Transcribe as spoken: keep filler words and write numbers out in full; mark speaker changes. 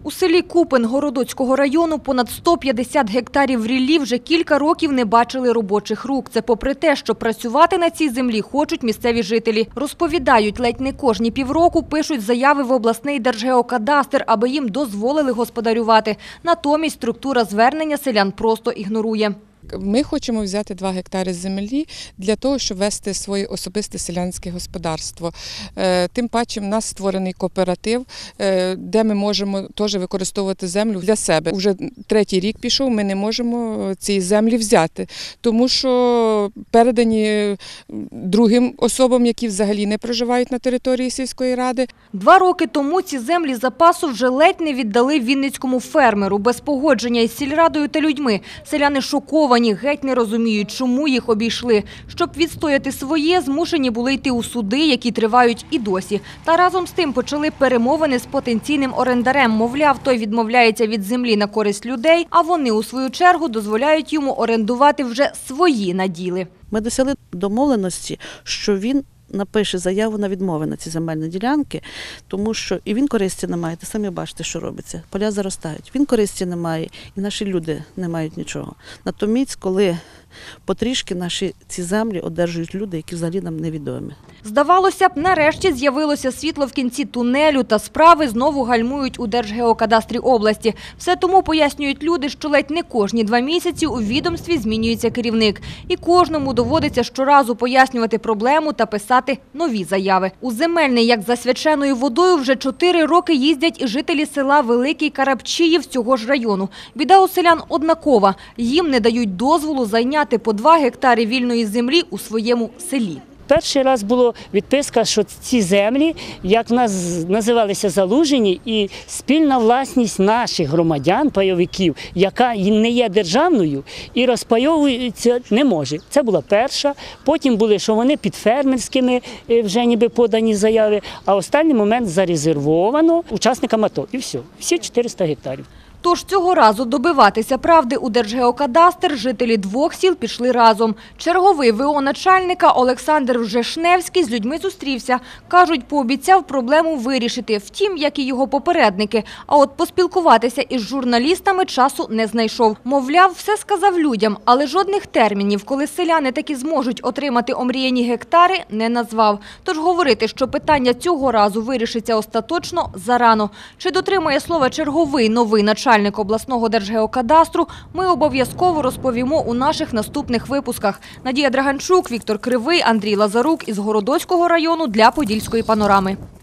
Speaker 1: У селі Купин Городоцького району понад сто п'ятдесят гектарів ріллі вже кілька років не бачили робочих рук. Це попри те, що працювати на цій землі хочуть місцеві жителі. Розповідають, ледь не кожні півроку пишуть заяви в обласний Держгеокадастр, аби їм дозволили господарювати. Натомість структура звернення селян просто ігнорує.
Speaker 2: Ми хочемо взяти два гектари землі для того, щоб вести своє особисте селянське господарство. Тим паче в нас створений кооператив, де ми можемо теж використовувати землю для себе. Уже третій рік пішов, ми не можемо ці землі взяти, тому що передані другим особам, які взагалі не проживають на території сільської ради.
Speaker 1: Два роки тому ці землі запасу вже ледь не віддали вінницькому фермеру без погодження із сільрадою та людьми. Селяни шоковані. Вони геть не розуміють, чому їх обійшли. Щоб відстояти своє, змушені були йти у суди, які тривають і досі. Та разом з тим почали перемовини з потенційним орендарем. Мовляв, той відмовляється від землі на користь людей, а вони, у свою чергу, дозволяють йому орендувати вже свої наділи.
Speaker 3: Ми досягли домовленості, що він напише заяву на відмови на ці земельні ділянки, тому що і він користі не має, самі бачите, що робиться. Поля заростають. Він користі не має, і наші люди не мають нічого. Натомість, коли потрішки наші ці землі одержують люди, які взагалі нам невідомі.
Speaker 1: Здавалося б, нарешті з'явилося світло в кінці тунелю, та справи знову гальмують у Держгеокадастрі області. Все тому, пояснюють люди, що ледь не кожні два місяці у відомстві змінюється керівник. І кожному доводиться щоразу пояснювати проблему та писати нові заяви. У земельний, як за свяченою водою, вже чотири роки їздять і жителі села Великий Карапчиїв цього ж району. Біда у селян однакова. Їм не дають дозволу зайняти по два гектари вільної землі у своєму селі.
Speaker 4: Перший раз була відписка, що ці землі, як в нас називалися, залужені, і спільна власність наших громадян, пайовиків, яка не є державною і розпайовується не може. Це була перша. Потім були, що вони під фермерськими вже ніби подані заяви, а останній момент зарезервовано учасникам АТО. І все. Всі чотириста гектарів.
Speaker 1: Тож цього разу добиватися правди у Держгеокадастр жителі двох сіл пішли разом. Черговий ве о начальника Олександр Вжешневський з людьми зустрівся. Кажуть, пообіцяв проблему вирішити, втім, як і його попередники. А от поспілкуватися із журналістами часу не знайшов. Мовляв, все сказав людям, але жодних термінів, коли селяни таки зможуть отримати омріяні гектари, не назвав. Тож говорити, що питання цього разу вирішиться остаточно, зарано. Чи дотримає слова черговий новий начальник Начальник обласного Держгеокадастру, ми обов'язково розповімо у наших наступних випусках. Надія Драганчук, Віктор Кривий, Андрій Лазарук із Городоцького району для Подільської панорами.